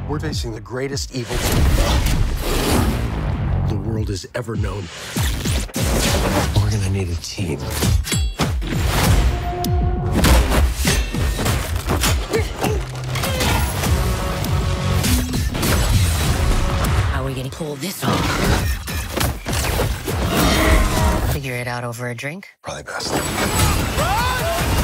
We're facing the greatest evil the world has ever known. We're gonna need a team. How are we gonna pull this off? Figure it out over a drink? Probably best.